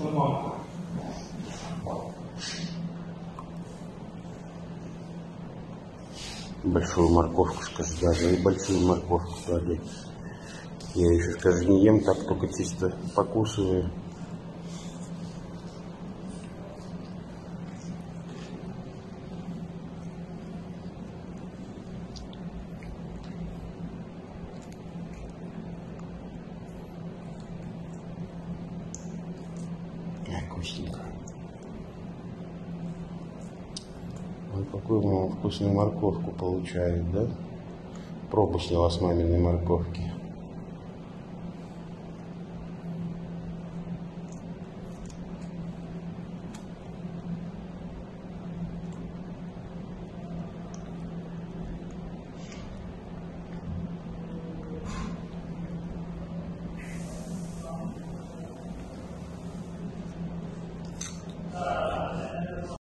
Большую морковку, скажи, даже и большую морковку клади. Я еще, скажи, не ем, так только чисто покусываю. Вкусненько. Вот какую мама вкусную морковку получает, да? Пробу сняла с маминой морковки.